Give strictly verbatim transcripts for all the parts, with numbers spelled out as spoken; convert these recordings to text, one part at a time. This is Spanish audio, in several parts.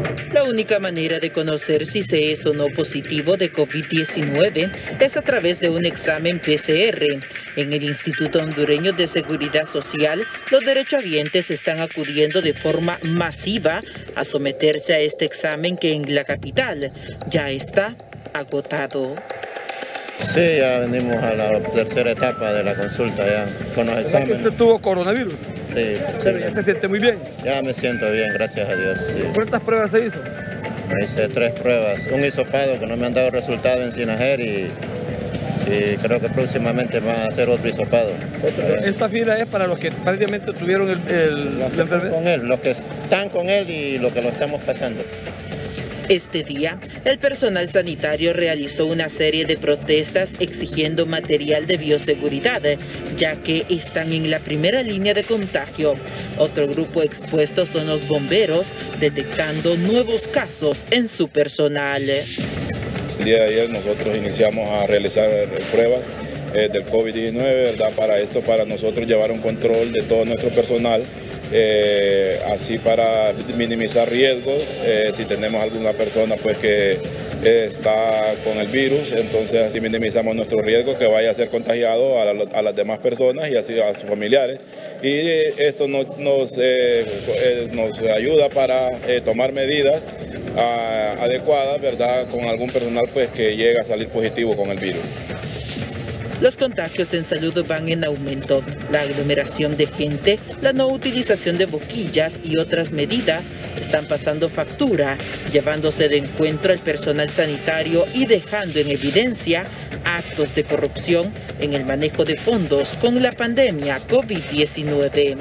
La única manera de conocer si se es o no positivo de COVID diecinueve es a través de un examen P C R. En el Instituto Hondureño de Seguridad Social, los derechohabientes están acudiendo de forma masiva a someterse a este examen que en la capital ya está agotado. Sí, ya venimos a la tercera etapa de la consulta ya con los exámenes. ¿Usted tuvo coronavirus? Sí, ¿Pero ya se siente muy bien? Ya me siento bien, gracias a Dios. Sí. ¿Cuántas pruebas se hizo? Me hice tres pruebas, un hisopado que no me han dado resultado en Sinajer y, y creo que próximamente van a hacer otro hisopado. Esta fila es para los que prácticamente tuvieron el, el, la enfermedad. Con él, los que están con él y los que lo estamos pasando. Este día, el personal sanitario realizó una serie de protestas exigiendo material de bioseguridad, ya que están en la primera línea de contagio. Otro grupo expuesto son los bomberos, detectando nuevos casos en su personal. El día de ayer nosotros iniciamos a realizar pruebas eh, del COVID diecinueve, ¿verdad? Para esto, para nosotros llevar un control de todo nuestro personal. Eh, así para minimizar riesgos, eh, si tenemos alguna persona pues que eh, está con el virus, entonces así minimizamos nuestro riesgo que vaya a ser contagiado a, la, a las demás personas y así a sus familiares, y eh, esto nos, nos, eh, eh, nos ayuda para eh, tomar medidas a, adecuadas, ¿verdad? Con algún personal pues que llega a salir positivo con el virus. Los contagios en salud van en aumento. La aglomeración de gente, la no utilización de boquillas y otras medidas están pasando factura, llevándose de encuentro al personal sanitario y dejando en evidencia actos de corrupción en el manejo de fondos con la pandemia COVID diecinueve.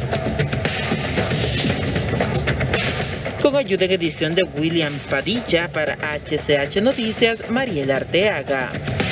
Con ayuda en edición de William Padilla para H C H Noticias, Mariela Arteaga.